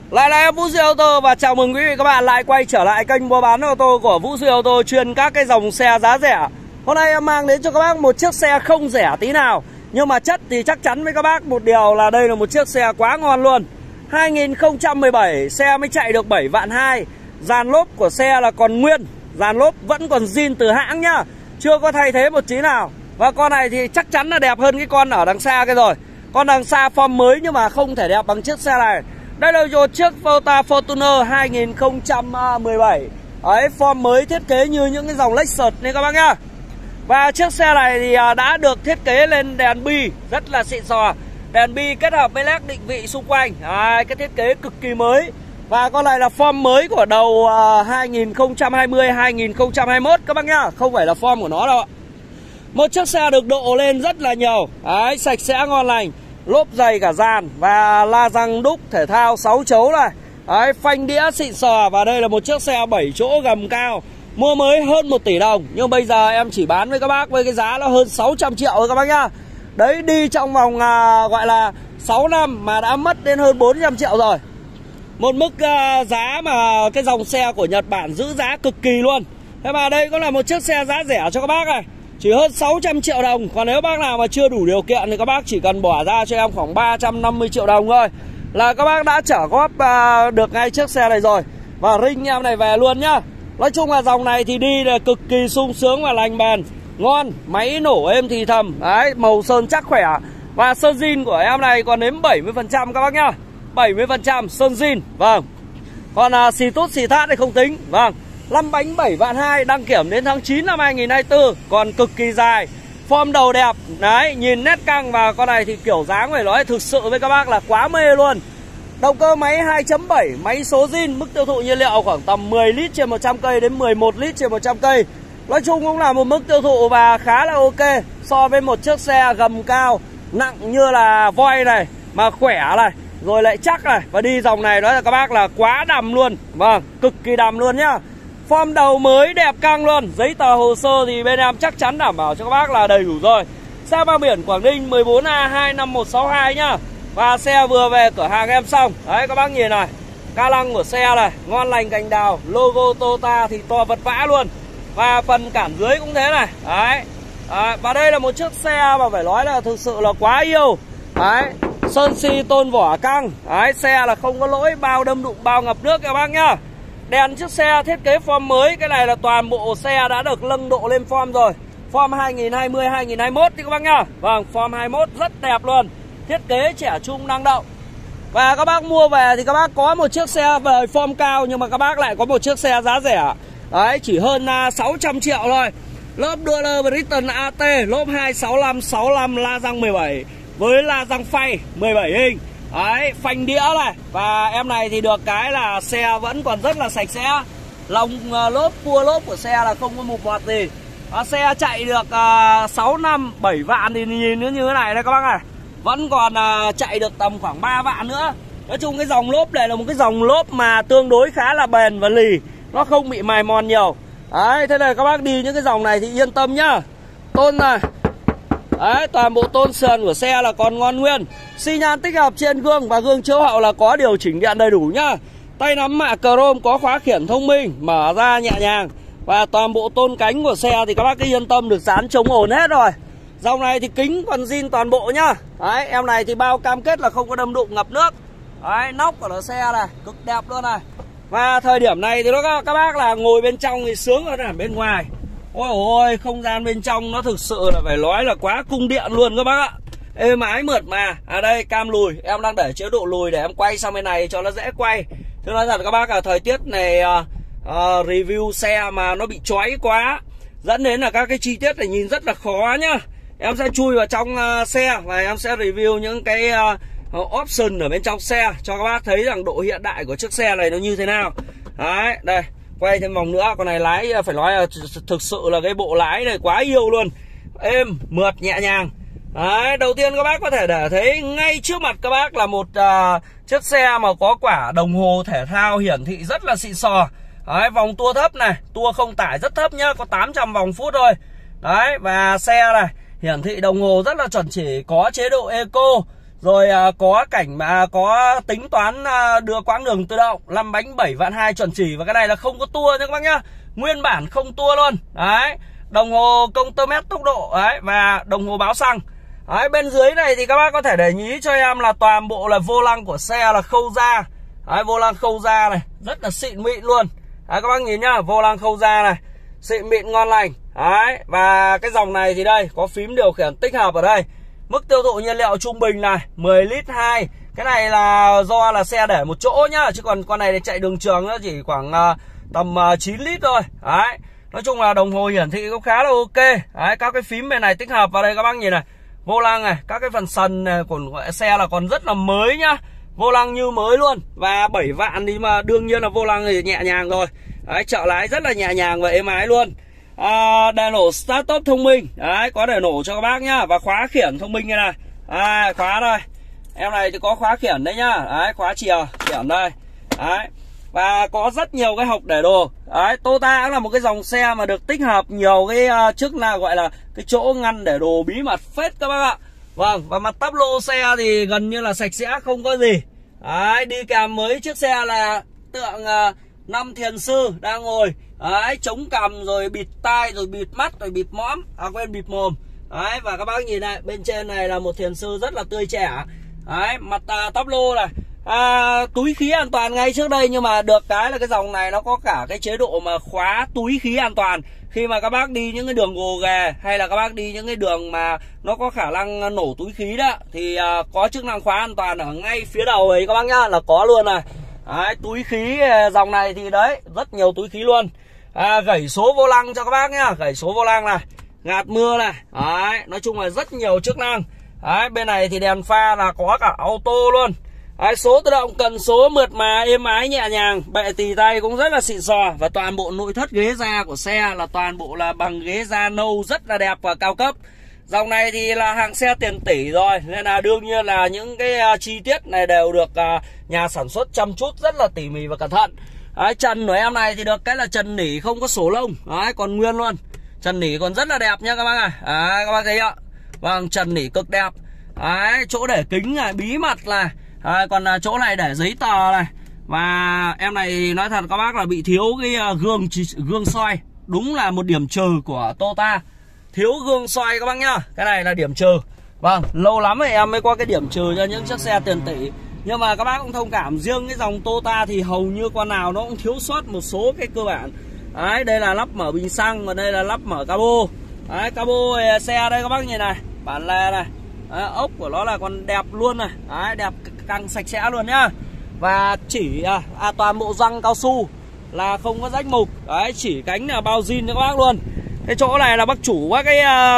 Lại là em Vũ Duy Ô tô và chào mừng quý vị các bạn lại quay trở lại kênh mua bán ô tô của Vũ Duy Ô tô, chuyên các cái dòng xe giá rẻ. Hôm nay em mang đến cho các bác một chiếc xe không rẻ tí nào, nhưng mà chất thì chắc chắn với các bác một điều là đây là một chiếc xe quá ngon luôn. 2017 xe mới chạy được 7 vạn 2. Dàn lốp của xe là còn nguyên, dàn lốp vẫn còn zin từ hãng nhá, chưa có thay thế một tí nào. Và con này thì chắc chắn là đẹp hơn cái con ở đằng xa kia rồi. Con đằng xa form mới nhưng mà không thể đẹp bằng chiếc xe này. Đây là một chiếc Toyota Fortuner 2017. Đấy, form mới thiết kế như những cái dòng Lexus này các bác nhá. Và chiếc xe này thì đã được thiết kế lên đèn bi rất là xịn sò. Đèn bi kết hợp với led định vị xung quanh. Cái thiết kế cực kỳ mới. Và con này là form mới của đầu 2020-2021 các bác nhá, không phải là form của nó đâu ạ. Một chiếc xe được độ lên rất là nhiều. Đấy, sạch sẽ ngon lành. Lốp dày cả dàn và la răng đúc thể thao 6 chấu này. Đấy, phanh đĩa xịn sò. Và đây là một chiếc xe 7 chỗ gầm cao. Mua mới hơn 1 tỷ đồng, nhưng bây giờ em chỉ bán với các bác với cái giá là hơn 600 triệu thôi các bác nhá. Đấy, đi trong vòng gọi là 6 năm mà đã mất đến hơn 400 triệu rồi. Một mức giá mà cái dòng xe của Nhật Bản giữ giá cực kỳ luôn. Thế mà đây cũng là một chiếc xe giá rẻ cho các bác này, chỉ hơn 600 triệu đồng. Còn nếu bác nào mà chưa đủ điều kiện thì các bác chỉ cần bỏ ra cho em khoảng 350 triệu đồng thôi là các bác đã trả góp được ngay chiếc xe này rồi. Và ring em này về luôn nhá. Nói chung là dòng này thì đi là cực kỳ sung sướng và lành bền, ngon, máy nổ êm thì thầm. Đấy, màu sơn chắc khỏe. Và sơn zin của em này còn đến 70% các bác nhá. 70% sơn zin. Vâng. Còn xì tút xì thát thì không tính. Vâng. 5 bánh 7 vạn 2, đăng kiểm đến tháng 9 năm 2024, còn cực kỳ dài. Form đầu đẹp. Đấy, nhìn nét căng. Và con này thì kiểu dáng phải nói thực sự với các bác là quá mê luôn. Động cơ máy 2.7, máy số zin, mức tiêu thụ nhiên liệu khoảng tầm 10 lít trên 100 cây đến 11 lít trên 100 cây. Nói chung cũng là một mức tiêu thụ và khá là ok so với một chiếc xe gầm cao nặng như là voi này, mà khỏe này, rồi lại chắc này. Và đi dòng này đó là các bác là quá đầm luôn. Vâng, cực kỳ đầm luôn nhá. Form đầu mới đẹp căng luôn. Giấy tờ hồ sơ thì bên em chắc chắn đảm bảo cho các bác là đầy đủ rồi. Xe mang biển Quảng Ninh 14A25162 nhá. Và xe vừa về cửa hàng em xong. Đấy, các bác nhìn này, ca lăng của xe này, ngon lành cành đào. Logo Toyota thì to vật vã luôn. Và phần cản dưới cũng thế này. Đấy. Và đây là một chiếc xe mà phải nói là thực sự là quá yêu. Đấy, sơn xi tôn vỏ căng. Đấy, xe là không có lỗi bao đâm đụng bao ngập nước các bác nhá. Đèn chiếc xe thiết kế form mới. Cái này là toàn bộ xe đã được nâng độ lên form rồi. Form 2020-2021 thì các bác nhá. Vâng, form 21 rất đẹp luôn. Thiết kế trẻ trung năng động. Và các bác mua về thì các bác có một chiếc xe về form cao, nhưng mà các bác lại có một chiếc xe giá rẻ. Đấy, chỉ hơn 600 triệu thôi. Lốp Dueler Britain AT, lốp 265-65, la răng 17 với la răng phay 17 inch. Đấy, phanh đĩa này. Và em này thì được cái là xe vẫn còn rất là sạch sẽ. Lòng lốp, cua lốp của xe là không có mục mọt gì. Xe chạy được 6 năm 7 vạn thì nhìn nó như thế này đây các bác này. Vẫn còn chạy được tầm khoảng 3 vạn nữa. Nói chung cái dòng lốp này là một cái dòng lốp mà tương đối khá là bền và lì. Nó không bị mài mòn nhiều. Đấy, thế này các bác đi những cái dòng này thì yên tâm nhá. Tôn này. Đấy, toàn bộ tôn sườn của xe là còn ngon nguyên. Xi nhan tích hợp trên gương và gương chiếu hậu là có điều chỉnh điện đầy đủ nhá. Tay nắm mạ chrome, có khóa khiển thông minh, mở ra nhẹ nhàng. Và toàn bộ tôn cánh của xe thì các bác cứ yên tâm, được dán chống ổn hết rồi. Dòng này thì kính còn zin toàn bộ nhá. Đấy, em này thì bao cam kết là không có đâm đụng ngập nước. Đấy, nóc của nó xe này, cực đẹp luôn này. Và thời điểm này thì các bác là ngồi bên trong thì sướng hơn ở bên ngoài. Ôi ôi, không gian bên trong nó thực sự là phải nói là quá cung điện luôn các bác ạ. Êm ái mượt mà. Đây, cam lùi, em đang để chế độ lùi để em quay sang bên này cho nó dễ quay. Thế nói thật các bác là thời tiết này review xe mà nó bị chói quá, dẫn đến là các cái chi tiết này nhìn rất là khó nhá. Em sẽ chui vào trong xe và em sẽ review những cái option ở bên trong xe cho các bác thấy rằng độ hiện đại của chiếc xe này nó như thế nào. Đấy, đây, quay thêm vòng nữa. Con này lái phải nói là thực sự là cái bộ lái này quá yêu luôn. Êm, mượt, nhẹ nhàng. Đấy, đầu tiên các bác có thể để thấy ngay trước mặt các bác là một chiếc xe mà có quả đồng hồ thể thao hiển thị rất là xịn sò. Đấy, vòng tua thấp này, tua không tải rất thấp nhá, có 800 vòng phút thôi. Đấy, và xe này hiển thị đồng hồ rất là chuẩn chỉ, có chế độ eco, Rồi có cảnh mà có tính toán đưa quãng đường tự động, 5 bánh 7 vạn 2 chuẩn chỉ. Và cái này là không có tua nha các bác nhá, nguyên bản không tua luôn. Đấy, đồng hồ công tơ mét tốc độ đấy, và đồng hồ báo xăng. Đấy, bên dưới này thì các bác có thể để ý cho em là toàn bộ là vô lăng của xe là khâu da. Đấy, vô lăng khâu da này, rất là xịn mịn luôn. Đấy, các bác nhìn nhá, vô lăng khâu da này, xịn mịn ngon lành. Đấy, và cái dòng này thì đây, có phím điều khiển tích hợp ở đây. Mức tiêu thụ nhiên liệu trung bình là 10 lít 2. Cái này là do là xe để một chỗ nhá, chứ còn con này thì chạy đường trường nó chỉ khoảng tầm 9 lít thôi. Đấy, nói chung là đồng hồ hiển thị cũng khá là ok. Đấy, các cái phím bên này tích hợp vào đây các bác nhìn này. Vô lăng này, các cái phần sần này của xe là còn rất là mới nhá. Vô lăng như mới luôn. Và 7 vạn thì mà đương nhiên là vô lăng thì nhẹ nhàng rồi. Đấy, trợ lái rất là nhẹ nhàng và êm ái luôn. Đèn nổ start stop thông minh. Đấy, có để nổ cho các bác nhá. Và khóa khiển thông minh như này. Khóa đây. Em này thì có khóa khiển đấy nhá. Đấy, khóa chìa khiển đây. Đấy, và có rất nhiều cái hộc để đồ. Đấy, Toyota cũng là một cái dòng xe mà được tích hợp nhiều cái chức năng gọi là cái chỗ ngăn để đồ bí mật phết các bác ạ. Vâng, và mặt tắp lô xe thì gần như là sạch sẽ, không có gì. Đấy, đi kèm với chiếc xe là tượng 5 thiền sư đang ngồi. Đấy, chống cằm rồi bịt tai rồi bịt mắt rồi bịt mõm, quên bịt mồm. Đấy, và các bác nhìn này, bên trên này là một thiền sư rất là tươi trẻ. Đấy, mặt tắp lô này. Túi khí an toàn ngay trước đây, nhưng mà được cái là cái dòng này nó có cả cái chế độ mà khóa túi khí an toàn. Khi mà các bác đi những cái đường gồ ghề hay là các bác đi những cái đường mà nó có khả năng nổ túi khí đó thì có chức năng khóa an toàn ở ngay phía đầu ấy các bác nhá, là có luôn này. Đấy, túi khí dòng này thì đấy, rất nhiều túi khí luôn. Gẩy số vô lăng cho các bác nhá, gẩy số vô lăng này, ngạt mưa này. Đấy, nói chung là rất nhiều chức năng. Đấy, bên này thì đèn pha là có cả auto luôn. Đấy, số tự động, cần số mượt mà, êm ái nhẹ nhàng, bệ tì tay cũng rất là xịn sò. Và toàn bộ nội thất ghế da của xe là toàn bộ là bằng ghế da nâu rất là đẹp và cao cấp. Dòng này thì là hàng xe tiền tỷ rồi, nên là đương nhiên là những cái chi tiết này đều được nhà sản xuất chăm chút rất là tỉ mỉ và cẩn thận. Đấy, trần của em này thì được cái là trần nỉ không có sổ lông. Đấy, còn nguyên luôn. Trần nỉ còn rất là đẹp nha các bác ạ. Đấy, các bác thấy ạ. Vâng, trần nỉ cực đẹp. Đấy, chỗ để kính này, bí mật này. Còn chỗ này để giấy tờ này. Và em này nói thật các bác là bị thiếu cái gương soi. Đúng là một điểm trừ của Toyota, thiếu gương soi các bác nhá. Cái này là điểm trừ. Vâng, lâu lắm rồi em mới có cái điểm trừ cho những chiếc xe tiền tỷ. Nhưng mà các bác cũng thông cảm, riêng cái dòng Toyota thì hầu như con nào nó cũng thiếu sót một số cái cơ bản. Đấy, đây là lắp mở bình xăng, và đây là lắp mở cabo. Đấy, cabo xe đây các bác nhìn này, bản lề này. Đấy, ốc của nó là còn đẹp luôn này. Đấy, đẹp căng sạch sẽ luôn nhá. Và chỉ toàn bộ răng cao su là không có rách mục. Đấy, chỉ cánh là bao zin cho các bác luôn. Cái chỗ này là bác chủ các cái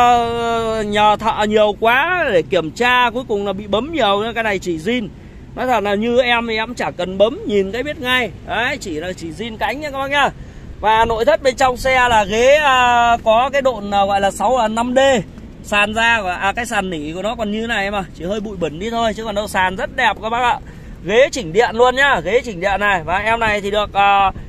nhờ thợ nhiều quá để kiểm tra, cuối cùng là bị bấm nhiều. Cái này chỉ zin. Nói thật là như em thì em chả cần bấm, nhìn cái biết ngay. Đấy, chỉ zin cánh nha các bác nhá. Và nội thất bên trong xe là ghế có cái độn gọi là 5D. Sàn da của cái sàn nỉ của nó còn như này mà, chỉ hơi bụi bẩn đi thôi, chứ còn đâu sàn rất đẹp các bác ạ. Ghế chỉnh điện luôn nhá, ghế chỉnh điện này. Và em này thì được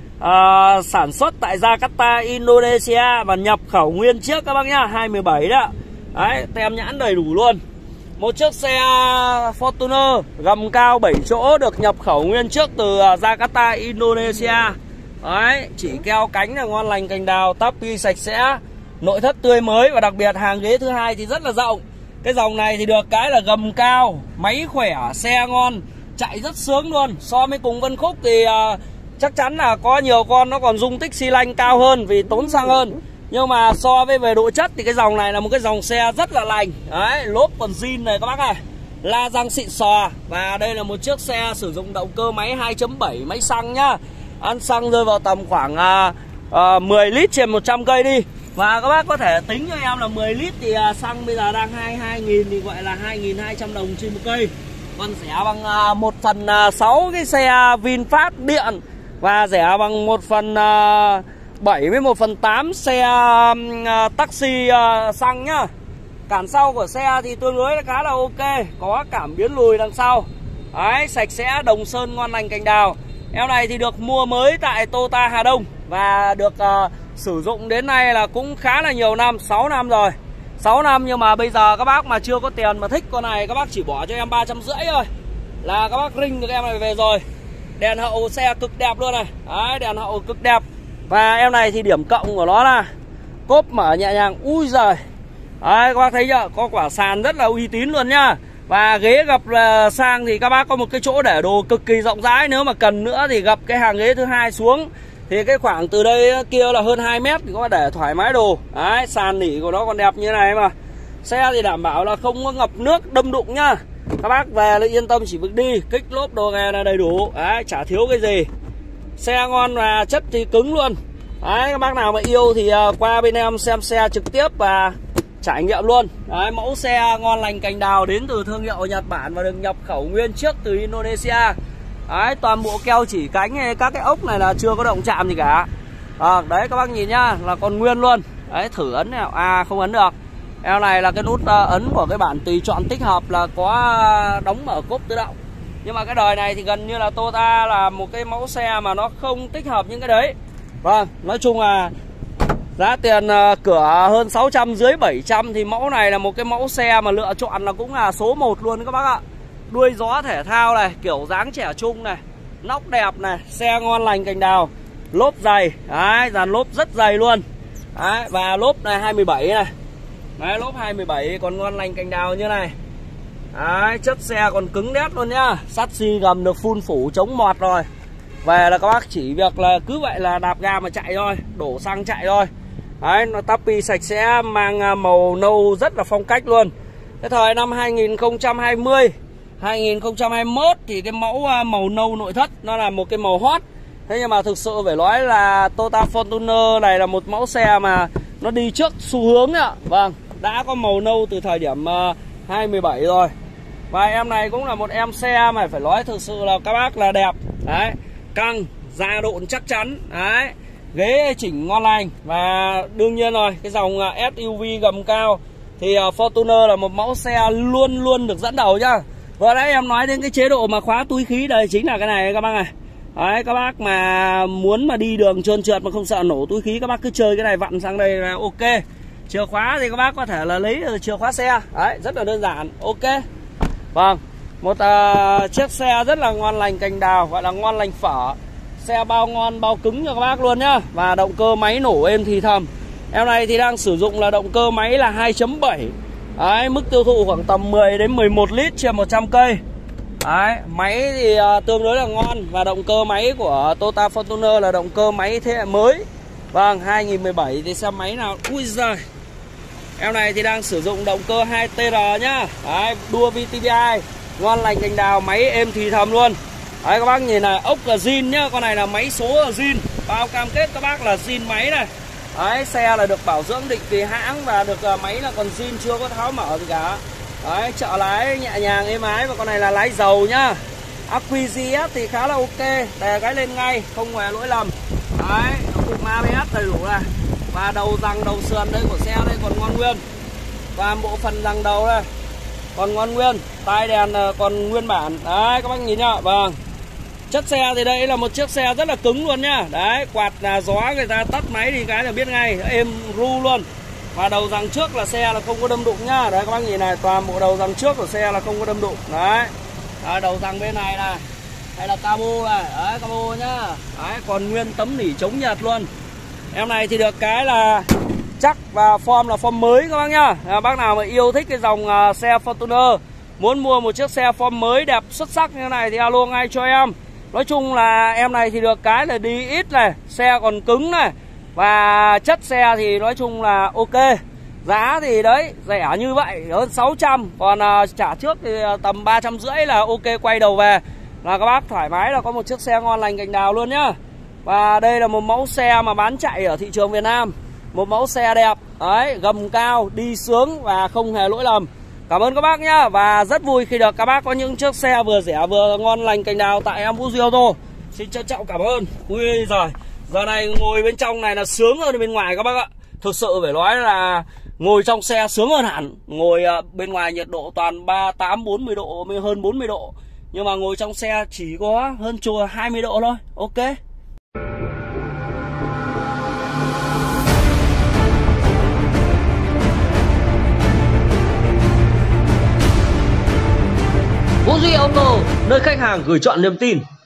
sản xuất tại Jakarta, Indonesia, và nhập khẩu nguyên chiếc các bác nhá, 2017 đó. Đấy, tem nhãn đầy đủ luôn. Một chiếc xe Fortuner gầm cao 7 chỗ được nhập khẩu nguyên chiếc từ Jakarta, Indonesia. Đấy, chỉ keo cánh là ngon lành cành đào, tắp ghi sạch sẽ, nội thất tươi mới. Và đặc biệt hàng ghế thứ hai thì rất là rộng. Cái dòng này thì được cái là gầm cao, máy khỏe, xe ngon, chạy rất sướng luôn. So với cùng phân khúc thì chắc chắn là có nhiều con nó còn dung tích xi lanh cao hơn vì tốn xăng hơn. Nhưng mà so với về độ chất thì cái dòng này là một cái dòng xe rất là lành. Đấy, lốp còn zin này các bác này, la răng xịn sò. Và đây là một chiếc xe sử dụng động cơ máy 2.7 máy xăng nhá. Ăn xăng rơi vào tầm khoảng 10 lít trên 100 cây đi. Và các bác có thể tính cho em là 10 lít thì xăng bây giờ đang 22.000 thì gọi là 2.200 đồng trên một cây. Còn rẻ bằng 1/6 cái xe VinFast điện, và rẻ bằng 1/7 với 1/8 xe taxi xăng nhá. Cản sau của xe thì tương đối khá là ok, có cảm biến lùi đằng sau. Đấy, sạch sẽ, đồng sơn ngon lành cành đào. Em này thì được mua mới tại Toyota Hà Đông và được sử dụng đến nay là cũng khá là nhiều năm, 6 năm rồi. 6 năm nhưng mà bây giờ các bác mà chưa có tiền mà thích con này, các bác chỉ bỏ cho em 350 thôi là các bác rinh được em này về rồi. Đèn hậu xe cực đẹp luôn này. Đấy, đèn hậu cực đẹp. Và em này thì điểm cộng của nó là cốp mở nhẹ nhàng. Ui giời. Đấy, các bác thấy chưa? Có quả sàn rất là uy tín luôn nhá. Và ghế gập sang thì các bác có một cái chỗ để đồ cực kỳ rộng rãi. Nếu mà cần nữa thì gập cái hàng ghế thứ hai xuống. Thì cái khoảng từ đây kia là hơn 2 mét thì có để thoải mái đồ. Đấy, sàn nỉ của nó còn đẹp như này mà. Xe thì đảm bảo là không có ngập nước đâm đụng nhá. Các bác về là yên tâm chỉ việc đi. Kích lốp đồ nghề là đầy đủ. Đấy, chả thiếu cái gì. Xe ngon và chất thì cứng luôn. Đấy, các bác nào mà yêu thì qua bên em xem xe trực tiếp và trải nghiệm luôn. Đấy, mẫu xe ngon lành cành đào đến từ thương hiệu Nhật Bản và được nhập khẩu nguyên chiếc từ Indonesia. Đấy, toàn bộ keo chỉ cánh hay các cái ốc này là chưa có động chạm gì cả. Đấy các bác nhìn nhá, là còn nguyên luôn. Đấy, thử ấn nào. À, không ấn được. Eo này là cái nút ấn của cái bản tùy chọn tích hợp là có đóng mở cốp tự động. Nhưng mà cái đời này thì gần như là Toyota là một cái mẫu xe mà nó không tích hợp những cái đấy. Vâng, nói chung là giá tiền cửa hơn 600, dưới 700 thì mẫu này là một cái mẫu xe mà lựa chọn là cũng là số 1 luôn các bác ạ. Đuôi gió thể thao này, kiểu dáng trẻ trung này, nóc đẹp này, xe ngon lành cành đào, lốp dày, đấy, dàn lốp rất dày luôn. Đấy, và lốp này 27 này. Đấy, lốp 27 còn ngon lành cành đào như này. Đấy, chất xe còn cứng đét luôn nhá. Sắt xi gầm được phun phủ chống mọt rồi. Về là các bác chỉ việc là cứ vậy là đạp ga mà chạy thôi, đổ xăng chạy thôi. Đấy, nó tappy sạch sẽ, mang màu nâu rất là phong cách luôn. Cái thời năm 2020, 2021 thì cái mẫu màu nâu nội thất nó là một cái màu hot. Thế nhưng mà thực sự phải nói là Toyota Fortuner này là một mẫu xe mà nó đi trước xu hướng ạ. Vâng, đã có màu nâu từ thời điểm 27 rồi. Và em này cũng là một em xe mà phải nói thực sự là các bác là đẹp. Đấy, căng, da độn chắc chắn. Đấy, ghế chỉnh ngon lành. Và đương nhiên rồi, cái dòng SUV gầm cao thì Fortuner là một mẫu xe luôn luôn được dẫn đầu nhá. Vừa nãy em nói đến cái chế độ mà khóa túi khí, đây chính là cái này các bác này. Đấy, các bác mà muốn mà đi đường trơn trượt mà không sợ nổ túi khí, các bác cứ chơi cái này vặn sang đây là ok. Chìa khóa thì các bác có thể là lấy chìa khóa xe. Đấy, rất là đơn giản, ok. Vâng, một chiếc xe rất là ngon lành cành đào, gọi là ngon lành phở. Xe bao ngon bao cứng cho các bác luôn nhá. Và động cơ máy nổ êm thì thầm. Em này thì đang sử dụng là động cơ máy là 2.7. Đấy, mức tiêu thụ khoảng tầm 10 đến 11 lít trên 100 cây. Đấy, máy thì tương đối là ngon. Và động cơ máy của Toyota Fortuner là động cơ máy thế hệ mới. Vâng, 2017 thì xe máy nào. Ui giời. Em này thì đang sử dụng động cơ 2TR nhá. Đấy, đua VTDI, ngon lành cành đào, máy êm thì thầm luôn. Đấy, các bác nhìn này, ốc là zin nhá. Con này là máy số là zin. Bao cam kết các bác là zin máy này. Đấy, xe là được bảo dưỡng định kỳ hãng và được máy là còn zin, chưa có tháo mở gì cả. Đấy, trợ lái nhẹ nhàng êm ái. Và con này là lái dầu nhá. Ắc quy GS thì khá là ok, đè cái lên ngay, không hề lỗi lầm. Đấy, cụm ABS đầy đủ này. Và đầu giằng đầu sườn đây của xe đây còn ngon nguyên. Và bộ phận giằng đầu đây còn ngon nguyên. Tai đèn còn nguyên bản. Đấy, các bác nhìn nhá. Vâng, chất xe thì đây là một chiếc xe rất là cứng luôn nhá. Đấy, quạt là gió người ta tắt máy thì cái là biết ngay, êm ru luôn. Và đầu giằng trước là xe là không có đâm đụng nhá. Đấy, các bác nhìn này, toàn bộ đầu giằng trước của xe là không có đâm đụng. Đấy, đầu giằng bên này này, hay là cabo này. Đấy, cabo nhá. Đấy, còn nguyên tấm nỉ chống nhiệt luôn. Em này thì được cái là chắc và form là form mới các bác nhá. Bác nào mà yêu thích cái dòng xe Fortuner, muốn mua một chiếc xe form mới đẹp xuất sắc như thế này thì alo ngay cho em. Nói chung là em này thì được cái là đi ít này, xe còn cứng này. Và chất xe thì nói chung là ok. Giá thì đấy, rẻ như vậy, hơn 600. Còn trả trước thì tầm 350 là ok, quay đầu về là các bác thoải mái là có một chiếc xe ngon lành cành đào luôn nhá. Và đây là một mẫu xe mà bán chạy ở thị trường Việt Nam. Một mẫu xe đẹp, đấy, gầm cao, đi sướng và không hề lỗi lầm. Cảm ơn các bác nhá. Và rất vui khi được các bác có những chiếc xe vừa rẻ vừa ngon lành cành đào tại em Vũ Duy Ô Tô. Xin trân trọng cảm ơn. Ui giời, giờ này ngồi bên trong này là sướng hơn bên ngoài các bác ạ. Thực sự phải nói là ngồi trong xe sướng hơn hẳn. Ngồi bên ngoài nhiệt độ toàn 38, 40 độ, hơn 40 độ. Nhưng mà ngồi trong xe chỉ có hơn chùa 20 độ thôi. Ok. Vũ Duy Auto, nơi khách hàng gửi chọn niềm tin.